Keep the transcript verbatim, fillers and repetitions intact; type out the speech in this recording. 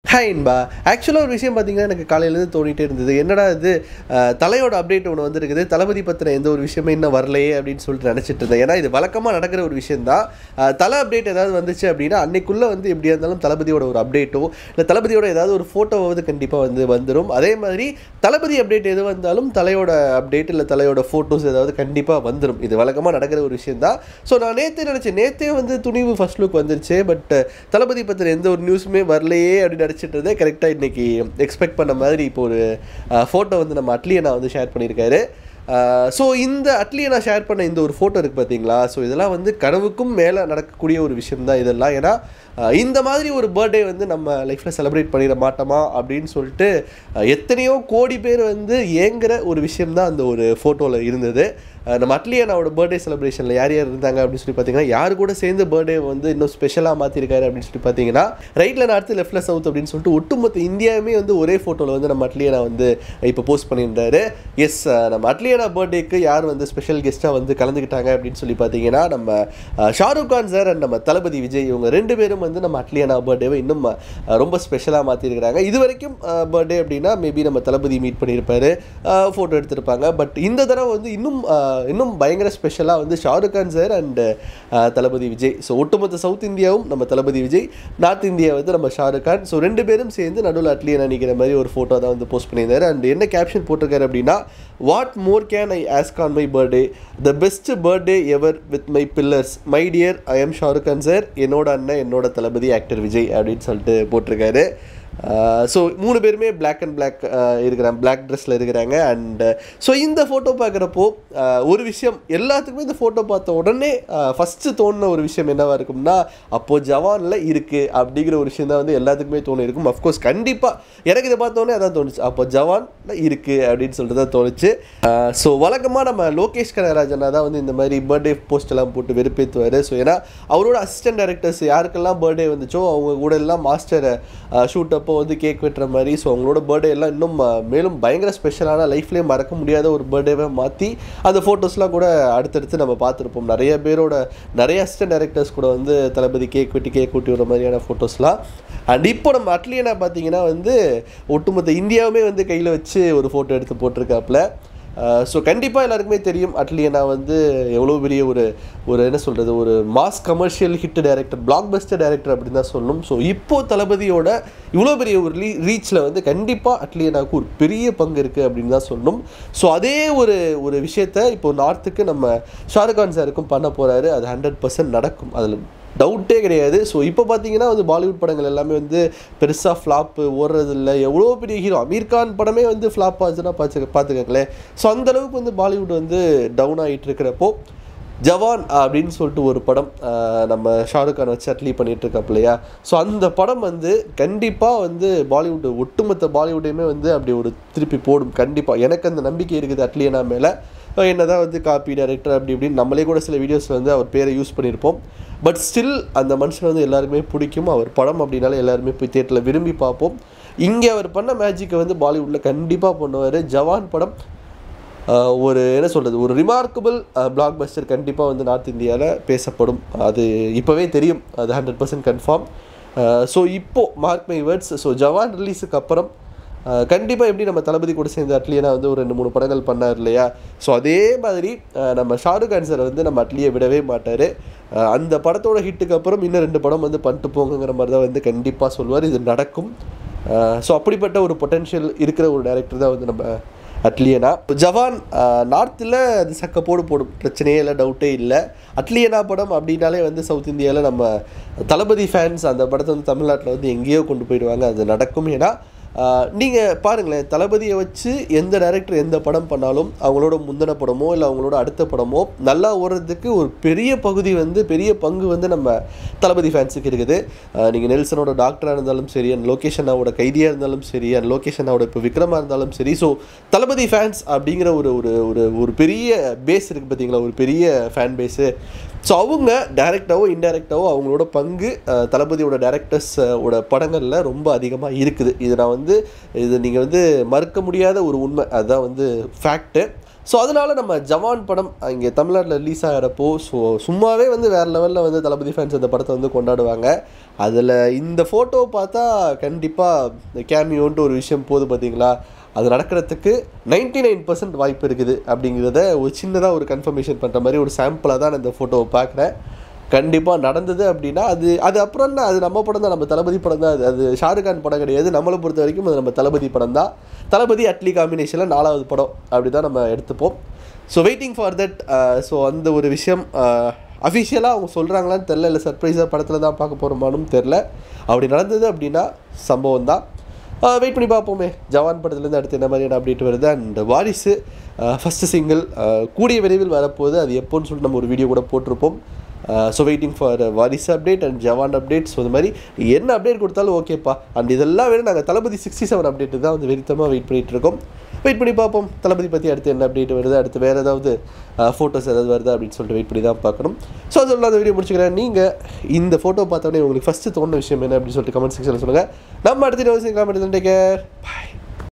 Hi Inba. ஆக்சுவலாக ஒரு விஷயம் பார்த்தீங்கன்னா எனக்கு காலையிலேருந்து தோணிகிட்டே இருந்தது. என்னடா இது தலையோட அப்டேட் ஒன்று வந்துருக்குது, தளபதி பற்றின எந்த ஒரு விஷயமே இன்னும் வரலையே அப்படின்னு சொல்லிட்டு நினச்சிட்டு இருந்தேன். ஏன்னா இது வழக்கமாக நடக்கிற ஒரு விஷயந்தான். தலை அப்டேட் ஏதாவது வந்துச்சு அப்படின்னா அன்னைக்குள்ளே வந்து எப்படியா இருந்தாலும் தளபதியோட ஒரு அப்டேட்டோ இல்லை தளபதியோட ஏதாவது ஒரு ஃபோட்டோவாவது கண்டிப்பாக வந்து வந்துடும். அதே மாதிரி தளபதி அப்டேட் எது வந்தாலும் தலையோட அப்டேட் இல்லை தலையோட ஃபோட்டோஸ் ஏதாவது கண்டிப்பாக வந்துடும். இது வழக்கமாக நடக்கிற ஒரு விஷயம் தான். ஸோ நான் நேற்றே நினச்சேன், நேற்றே வந்து துணிவு ஃபர்ஸ்ட் லுக் வந்துருச்சு, பட் தளபதி பற்றின எந்த ஒரு நியூஸுமே வரலையே அப்படின்னு நினச்சிட்டு கரெக்டாக இன்றைக்கி எக்ஸ்பெக்ட் பண்ண மாதிரி இப்போ ஒரு ஃபோட்டோ வந்து நம்ம அட்லியை நான் வந்து ஷேர் பண்ணியிருக்காரு. ஸோ இந்த அட்லியை நான் ஷேர் பண்ண இந்த ஒரு ஃபோட்டோ இருக்குது பார்த்தீங்களா, ஸோ இதெல்லாம் வந்து கனவுக்கும் மேலே நடக்கக்கூடிய ஒரு விஷயம் தான் இதெல்லாம். ஏன்னா இந்த மாதிரி ஒரு பர்த்டே வந்து நம்ம லைஃப்பில் செலிப்ரேட் பண்ணிட மாட்டோமா அப்படின்னு சொல்லிட்டு எத்தனையோ கோடி பேர் வந்து ஏங்குற ஒரு விஷயம்தான் அந்த ஒரு ஃபோட்டோவில் இருந்தது. நம்ம அட்லி அண்ணாவோட பர்த்டே செலிப்ரேஷனில் யார் யார் இருந்தாங்க அப்படின்னு சொல்லி பார்த்தீங்கன்னா, யார் கூட சேர்ந்து பர்த்டே வந்து இன்னும் ஸ்பெஷலாக மாற்றிருக்காரு அப்படின்னு சொல்லி பார்த்தீங்கன்னா, ரைட்டில் நார்த்து லெஃப்டில் சவுத் அப்படின்னு சொல்லிட்டு ஒட்டுமொத்த இந்தியாவுமே வந்து ஒரே ஃபோட்டோவில் வந்து நம்ம அட்லி அண்ணா வந்து இப்போ போஸ்ட் பண்ணியிருந்தாரு. எஸ், நம்ம அட்லி அண்ணா பர்த்டேக்கு யார் வந்து ஸ்பெஷல் கெஸ்ட்டாக வந்து கலந்துக்கிட்டாங்க அப்படின்னு சொல்லி பார்த்தீங்கன்னா, நம்ம ஷாருக் கான் சார் அண்ட் நம்ம தளபதி விஜய் இவங்க ரெண்டு பேரும் வந்து நம்ம அட்லி அண்ணா பர்த்டேவை இன்னும் ரொம்ப ஸ்பெஷலாக மாற்றிருக்கிறாங்க. இது வரைக்கும் பர்த்டே அப்படின்னா மேபி நம்ம தளபதி மீட் பண்ணியிருப்பாரு, ஃபோட்டோ எடுத்திருப்பாங்க. பட் இந்த தடவை வந்து இன்னும் இன்னும் பயங்கர ஸ்பெஷலாக வந்து Shah Rukh Khan sir and Thalapathy Vijay. So ஒட்டுமொத்த சவுத் இந்தியாவும் நம்ம தளபதி விஜய், நார்த் இந்தியா வந்து நம்ம ஷாருக் கான். ஸோ ரெண்டு பேரும் சேர்ந்து நடுவில் அட்லி நினைக்கிற மாதிரி ஒரு ஃபோட்டோ தான் வந்து போஸ்ட் பண்ணியிருந்தாரு. அண்ட் என்ன கேப்ஷன் போட்டிருக்காரு அப்படின்னா, what more can I ask on my birthday, the best birthday ever with my pillars, my dear I am Shah Rukh Khan sir, என்னோட அண்ணன் என்னோட தளபதி ஆக்டர் விஜய் அப்படின்னு சொல்லிட்டு போட்டிருக்காரு. ஸோ மூணு பேருமே பிளாக் அண்ட் பிளாக் இருக்கிறாங்க, பிளாக் ட்ரெஸ்ஸில் இருக்கிறாங்க. அண்ட் ஸோ இந்த ஃபோட்டோ பார்க்குறப்போ ஒரு விஷயம் எல்லாத்துக்குமே இந்த ஃபோட்டோ பார்த்த உடனே ஃபஸ்ட்டு தோணுன ஒரு விஷயம் என்னவாக இருக்கும்னா, அப்போது ஜவானில் இருக்குது அப்படிங்கிற ஒரு விஷயம் தான் வந்து எல்லாத்துக்குமே தோணு இருக்கும். அஃப்கோர்ஸ் கண்டிப்பாக எனக்கு இதை பார்த்தோன்னே அதான் தோணுச்சு, அப்போ ஜவானில் இருக்குது அப்படின்னு சொல்லிட்டு தான் தோணுச்சு. ஸோ வழக்கமாக நம்ம லோகேஷ் கனகராஜனா தான் வந்து இந்த மாதிரி பர்த்டே போஸ்ட் எல்லாம் போட்டு வெறுப்பேற்றுவார். ஸோ ஏன்னா அவரோட அசிஸ்டன்ட் டைரக்டர்ஸ் யாருக்கெல்லாம் பர்த்டே வந்துச்சோ அவங்க கூட எல்லாம் மாஸ்டர் ஷூட் அப்போ வந்து கேக் வெட்டுற மாதிரி, ஸோ அவங்களோட பர்த்டே எல்லாம் இன்னும் மேலும் பயங்கர ஸ்பெஷலான லைஃப்லேயே மறக்க முடியாத ஒரு பர்த்டேவை மாற்றி அந்த ஃபோட்டோஸ்லாம் கூட அடுத்தடுத்து நம்ம பார்த்துருப்போம். நிறைய பேரோட நிறைய அசிஸ்டன்ட் டைரக்டர்ஸ் கூட வந்து தளபதி கேக் வெட்டி கேக் ஊட்டி விடுற மாதிரியான ஃபோட்டோஸ்லாம். அண்ட் இப்போ நம்ம அட்லியனா பார்த்தீங்கன்னா வந்து ஒட்டுமொத்த இந்தியாவுமே வந்து கையில் வச்சு ஒரு ஃபோட்டோ எடுத்து போட்டிருக்காப்புல. ஸோ கண்டிப்பாக எல்லாருக்குமே தெரியும் அட்லி அண்ணா வந்து எவ்வளோ பெரிய ஒரு ஒரு என்ன சொல்கிறது ஒரு mass commercial hit director, blockbuster director அப்படின்னு தான் சொல்லணும். ஸோ இப்போது தளபதியோட இவ்வளோ பெரிய ஒரு ரீ ரீச்சில் வந்து கண்டிப்பாக அட்லி அண்ணாவுக்கு ஒரு பெரிய பங்கு இருக்குது அப்படின்னு தான் சொல்லணும். ஸோ அதே ஒரு ஒரு விஷயத்தை இப்போது நார்த்துக்கு நம்ம ஷாருக் கான் சாருக்கும் பண்ண போகிறாரு. அது ஹண்ட்ரட் பர்சன்ட் நடக்கும், அதில் டவுட்டே கிடையாது. ஸோ இப்போ பார்த்தீங்கன்னா வந்து பாலிவுட் படங்கள் எல்லாமே வந்து பெருசாக ஃப்ளாப்பு ஓடுறது இல்லை. எவ்வளோ பெரிய ஹீரோ அமீர் கான் படமே வந்து ஃப்ளாப் ஆச்சுன்னா பார்த்து பார்த்துக்கங்களேன். ஸோ அந்தளவுக்கு வந்து பாலிவுட் வந்து டவுன் ஆகிட்டு இருக்கிறப்போ ஜவான் அப்படின்னு சொல்லிட்டு ஒரு படம் நம்ம ஷாருக் கான் வச்சு அட்லி பண்ணிகிட்டு இருக்காப்பு இல்லையா. ஸோ அந்த படம் வந்து கண்டிப்பாக வந்து பாலிவுட் ஒட்டுமொத்த பாலிவுட்டையுமே வந்து அப்படி ஒரு திருப்பி போடும் கண்டிப்பாக. எனக்கு அந்த நம்பிக்கை இருக்குது அட்லி அண்ணா மேலே. என்ன தான் வந்து காப்பி டைரக்டர் அப்படி இப்படின்னு நம்மளே கூட சில வீடியோஸில் வந்து அவர் பேரை யூஸ் பண்ணியிருப்போம். பட் ஸ்டில் அந்த மனுஷன் வந்து எல்லாருமே பிடிக்கும். அவர் படம் அப்படின்னாலே எல்லாருமே போய் தியேட்டரில் விரும்பி பார்ப்போம். இங்கே அவர் பண்ண மேஜிக்கை வந்து பாலிவுட்டில் கண்டிப்பாக பண்ணுவார். ஜவான் படம் ஒரு என்ன சொல்கிறது ஒரு ரிமார்க்கபிள் பிளாக் பஸ்டர் கண்டிப்பாக வந்து நார்த் இந்தியாவில் பேசப்படும். அது இப்போவே தெரியும், அது ஹண்ட்ரட் பர்சன்ட் கன்ஃபார்ம். ஸோ இப்போது mark my words, so Jawan ரிலீஸுக்கு அப்புறம் கண்டிப்பாக எப்படி நம்ம தளபதி கூட சேர்ந்து அட்லியனா வந்து ஒரு ரெண்டு மூணு படங்கள் பண்ணார் இல்லையா. ஸோ அதே மாதிரி நம்ம ஷாருக் கான் சார் வந்து நம்ம அட்லியை விடவே மாட்டார். அந்த படத்தோட ஹிட்டுக்கு அப்புறம் இன்னும் ரெண்டு படம் வந்து பண்ணிட்டு போங்கிற மாதிரி தான் வந்து கண்டிப்பாக சொல்லுவார். இது நடக்கும். ஸோ அப்படிப்பட்ட ஒரு பொட்டென்ஷியல் இருக்கிற ஒரு டைரக்டர் தான் வந்து நம்ம அட்லியனா. ஜவான் நார்த்தில் அது சக்கப்போடு போடும், பிரச்சனையே இல்லை, டவுட்டே இல்லை. அட்லியனா படம் அப்படின்னாலே வந்து சவுத் இந்தியாவில் நம்ம தளபதி ஃபேன்ஸ் அந்த படத்தை வந்து தமிழ்நாட்டில் வந்து எங்கேயோ கொண்டு போயிடுவாங்க. அது நடக்கும். ஏன்னா நீங்கள் பாருங்களேன், தளபதியை வச்சு எந்த டைரக்டர் எந்த படம் பண்ணாலும் அவங்களோட முந்தின படமோ இல்லை அவங்களோட அடுத்த படமோ நல்லா ஓடுறதுக்கு ஒரு பெரிய பகுதி வந்து பெரிய பங்கு வந்து நம்ம தளபதி ஃபேன்ஸுக்கு இருக்குது. நீங்கள் நெல்சனோட டாக்டராக இருந்தாலும் சரி, அண்ட் லோகேஷ் அண்ணாவோட கைதியாக இருந்தாலும் சரி, அண்ட் லோகேஷ் அண்ணாவோட இப்போ விக்ரமாக இருந்தாலும் சரி. ஸோ தளபதி ஃபேன்ஸ் அப்படிங்கிற ஒரு ஒரு ஒரு பெரிய பேஸ் இருக்குது பார்த்தீங்களா, ஒரு பெரிய ஃபேன் பேஸு. ஸோ அவங்க டைரெக்டாவோ இன்டைரக்டாவோ அவங்களோட பங்கு தளபதியோட டைரக்டர்ஸோட படங்களில் ரொம்ப அதிகமாக இருக்குது. இது நான் வந்து இது நீங்கள் வந்து மறுக்க முடியாத ஒரு உண்மை, அதுதான் வந்து ஃபேக்ட்டு. ஸோ அதனால் நம்ம ஜவான் படம் இங்கே தமிழ்நாட்டில் ரிலீஸ் ஆகிறப்போ ஸோ சும்மாவே வந்து வேறு லெவலில் வந்து தளபதி ஃபேன்ஸ் அந்த படத்தை வந்து கொண்டாடுவாங்க. அதில் இந்த ஃபோட்டோ பார்த்தா கண்டிப்பாக கேமியோன்ட்டு ஒரு விஷயம் போகுது பார்த்தீங்களா, அது நடக்கிறதுக்கு நைன்டி நைன் பர்சன்ட் வாய்ப்பு இருக்குது அப்படிங்கிறத ஒரு சின்னதாக ஒரு கன்ஃபர்மேஷன் பண்ணுற மாதிரி ஒரு சாம்பிளாக தான் நான் இந்த ஃபோட்டோவை பார்க்குறேன். கண்டிப்பாக நடந்தது அப்படின்னா அது அது அப்புறம் தான், அது நம்ம படம் தான், நம்ம தளபதி படம் தான். அது அது ஷாருக்கான் படம் கிடையாது. நம்மளை பொறுத்த வரைக்கும் அது நம்ம தளபதி படம் தான். தளபதி அட்லி காம்பினேஷனில் நாலாவது படம் அப்படி தான் நம்ம எடுத்துப்போம். So waiting for that. So அந்த ஒரு விஷயம் அஃபிஷியலாக அவங்க சொல்கிறாங்களான்னு தெரில, இல்லை சர்ப்ரைஸாக படத்தில் தான் பார்க்க போகிறோமானும் தெரில. அப்படி நடந்தது அப்படின்னா சம்பவம் தான். வெயிட் பண்ணி பார்ப்போமே ஜவான் படத்துலேருந்து அடுத்து என்ன மாதிரியான அப்டேட் வருது. அண்ட் வாரிசு ஃபஸ்ட்டு சிங்கிள் கூடிய விரைவில் வரப்போகுது. அது எப்போன்னு சொல்லிட்டு நம்ம ஒரு வீடியோ கூட போட்டிருப்போம். So waiting for Varisu update and Jawan update. So இந்த மாதிரி என்ன அப்டேட் கொடுத்தாலும் ஓகேப்பா. அண்ட் இதெல்லாம் வேணும், நாங்கள் தளபதி சிக்ஸ்டி செவன் அப்டேட்டு தான் வந்து வெறித்தமாக வெயிட் பண்ணிகிட்டு இருக்கோம். வெயிட் பண்ணி பார்ப்போம் தளபதி பற்றி அடுத்து என்ன அப்டேட் வருது, அடுத்து வேறு ஏதாவது ஃபோட்டோஸ் ஏதாவது வருதா அப்படின்னு சொல்லிட்டு வெயிட் பண்ணி தான் பார்க்கணும். ஸோ அதெல்லாம் அந்த வீடியோ முடிச்சுக்கிறேன். நீங்கள் இந்த ஃபோட்டோ பார்த்தோன்னே உங்களுக்கு ஃபஸ்ட்டு தோணுன விஷயம் என்ன அப்படின்னு சொல்லிட்டு கமெண்ட் செக்ஷனில் சொல்லுங்கள். நம்ம அடுத்த விஷயம் காமெடி டேக் கேர்.